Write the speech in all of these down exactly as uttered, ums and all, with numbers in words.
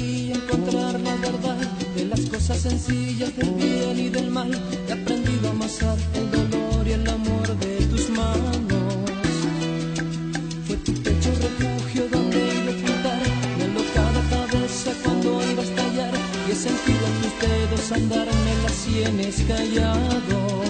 aprendí a encontrar la verdad de las cosas sencillas, del bien y del mal. He aprendido a amasar el dolor y el amor de tus manos. Fue tu pecho refugio donde iba a ocultar mi alocada cabeza cuando iba a estallar, y he sentido en tus dedos andarme las sienes callados.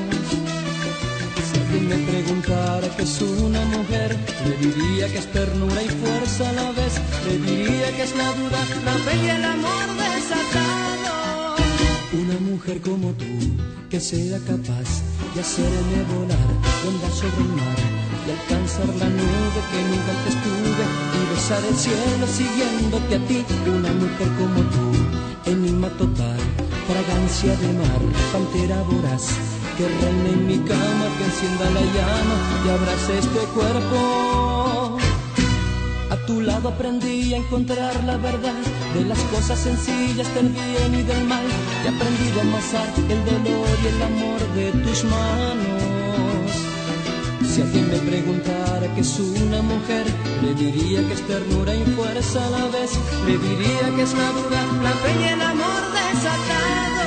Si alguien me preguntara qué es una mujer, le diría que es ternura y fuerza a la vez. Le diría que es la duda, la fe y el amor desatado. Una mujer como tú, que sea capaz de hacerme volar, de andar sobre el mar, de alcanzar la nube que nunca antes tuve, y besar el cielo siguiéndote a ti. Una mujer como tú, enigma total, fragancia de mar, pantera voraz, que reine en mi cama, que encienda la llama y abrace este cuerpo. A tu lado aprendí a encontrar la verdad de las cosas sencillas, del bien y del mal. Y he aprendido a amasar el dolor y el amor de tus manos. Si alguien me preguntara qué es una mujer, le diría que es ternura y fuerza a la vez. Le diría que es la duda, la fe y el amor desatado.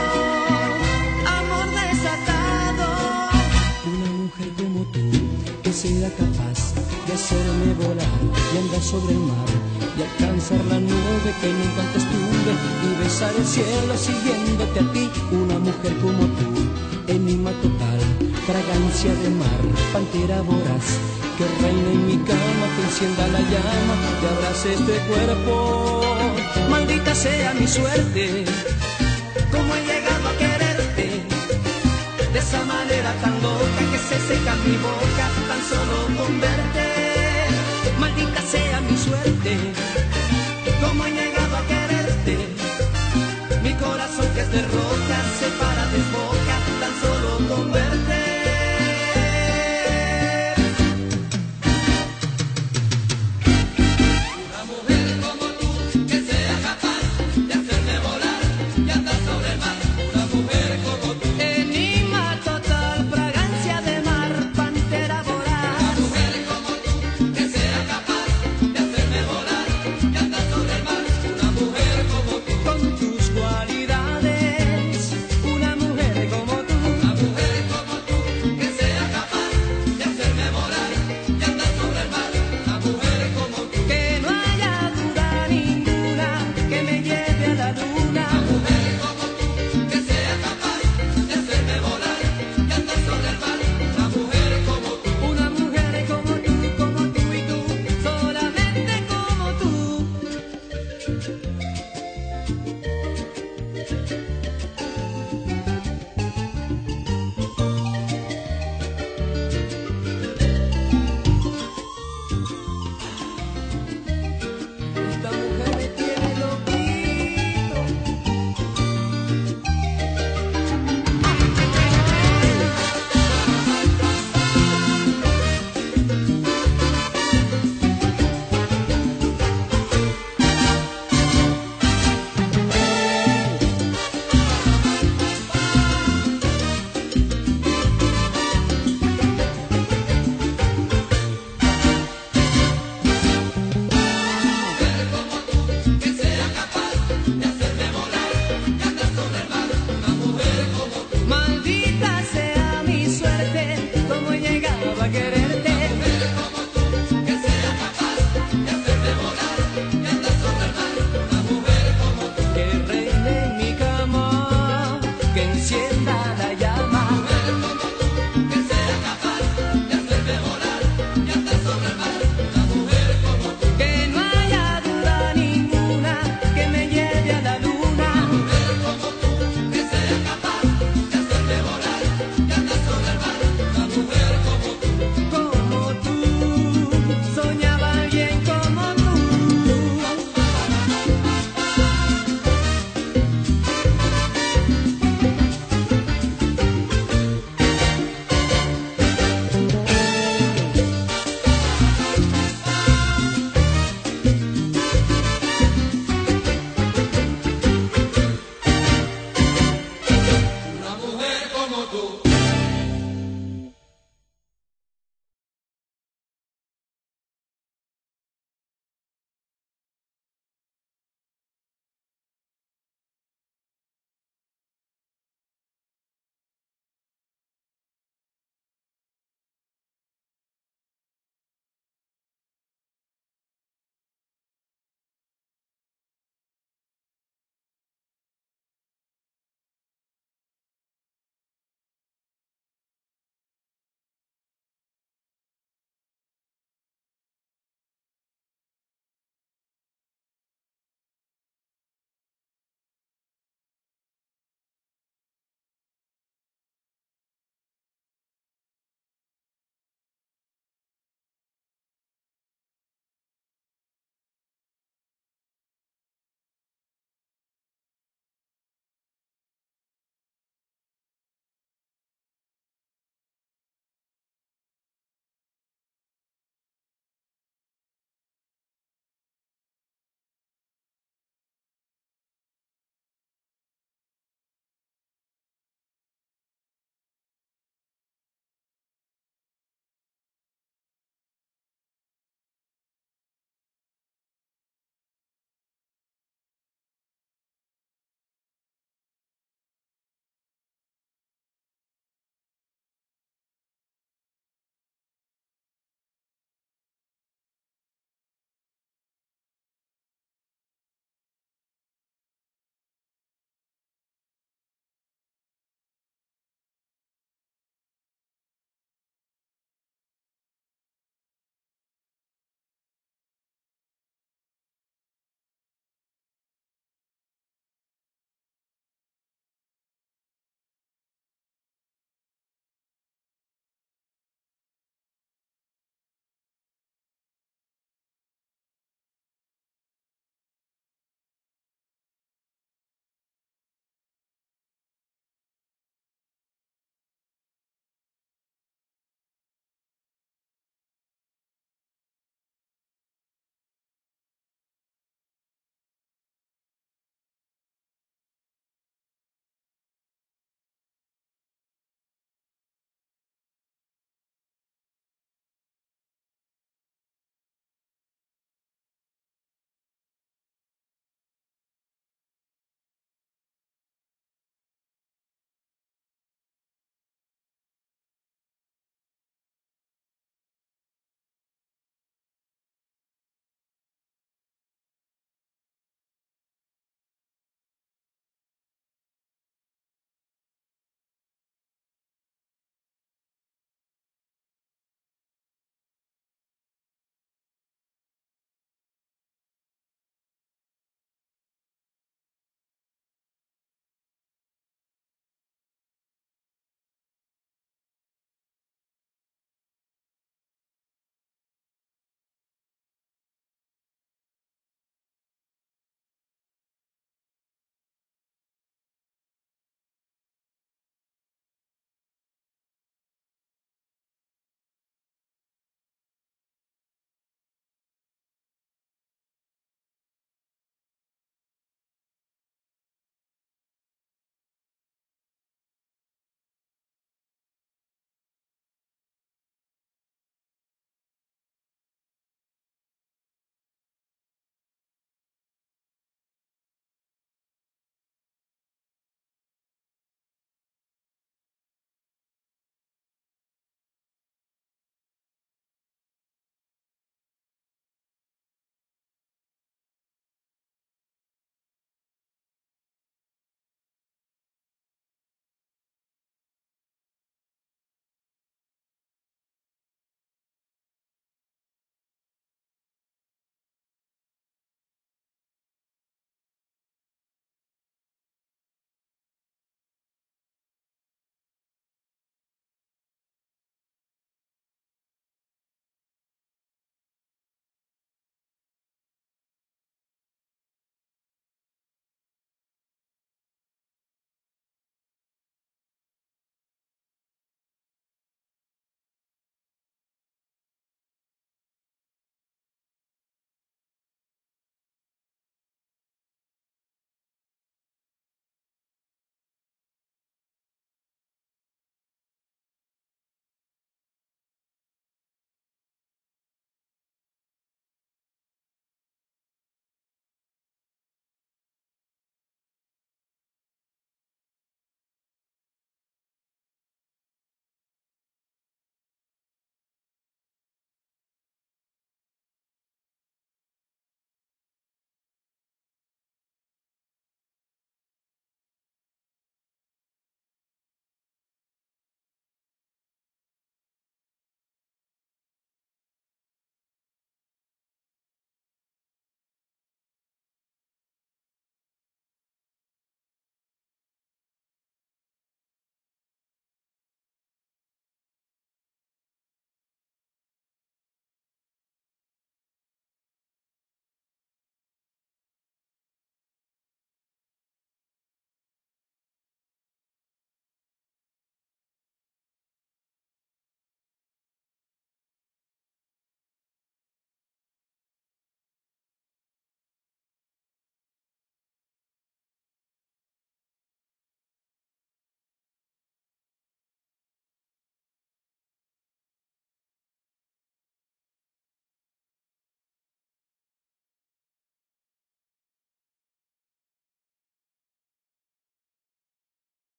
Amor desatado. Una mujer como tú, que sea capaz de hacerme volar y andar sobre el mar, y alcanzar la nube que nunca antes tuve, y besar el cielo siguiéndote a ti. Una mujer como tú, enigma total, fragancia de mar, pantera voraz, que reine en mi cama, que encienda la llama y abrace este cuerpo. Maldita sea mi suerte, como he llegado a quererte, de esa manera tan loca que se seca mi boca tan solo con verte. Maldita sea mi suerte, como he llegado a quererte, mi corazón que es de roca se para de